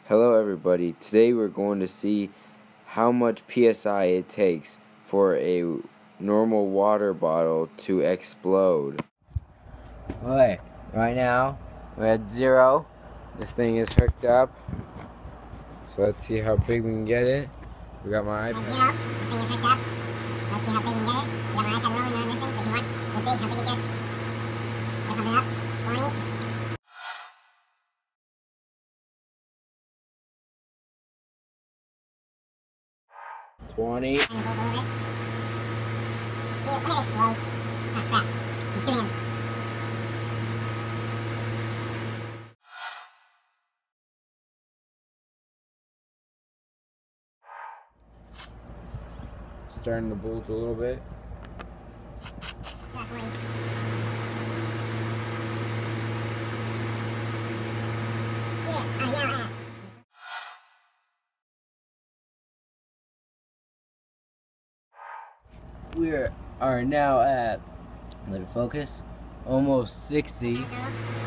Hello everybody, today we're going to see how much PSI it takes for a normal water bottle to explode. Okay, right now we're at 0. This thing is hooked up. So let's see how big we can get it. We got my iPad. At 0, this thing is hooked up. Let's see how big we can get it. We got my iPad rolling on this thing, so if you watch the big, how big it gets. We're pumping it up. 20. 20. And hold a little bit. See, when it explodes. Ah, crap. I'm 2 hands. Starting to bulge a little bit. Got 40. We are now at, let it focus, almost 60. Okay.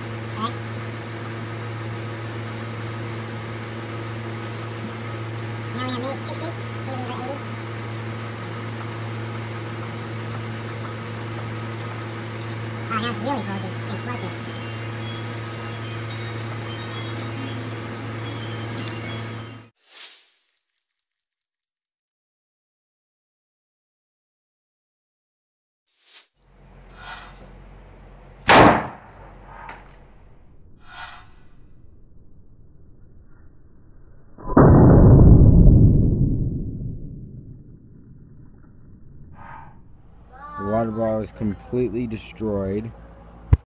Now we have made 60. See, we were 80. Oh, now it's really bulgy. It's explosive. The water bottle is completely destroyed.